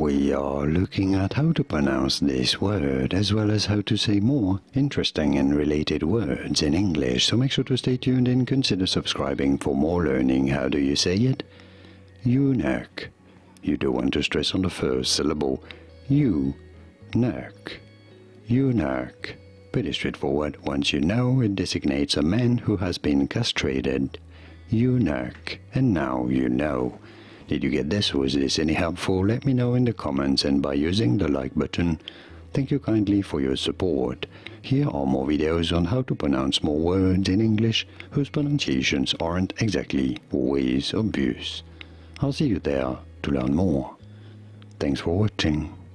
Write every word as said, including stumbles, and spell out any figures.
we are looking at how to pronounce this word as well as how to say more interesting and related words in English, so make sure to stay tuned and consider subscribing for more learning. How do you say it? Eunuch. You do want to stress on the first syllable. Eunuch. Eunuch. Pretty straightforward. Once you know, it designates a man who has been castrated. Eunuch. And now you know. Did you get this? Was this any helpful? Let me know in the comments and by using the like button. Thank you kindly for your support. Here are more videos on how to pronounce more words in English whose pronunciations aren't exactly always obvious. I'll see you there to learn more. Thanks for watching.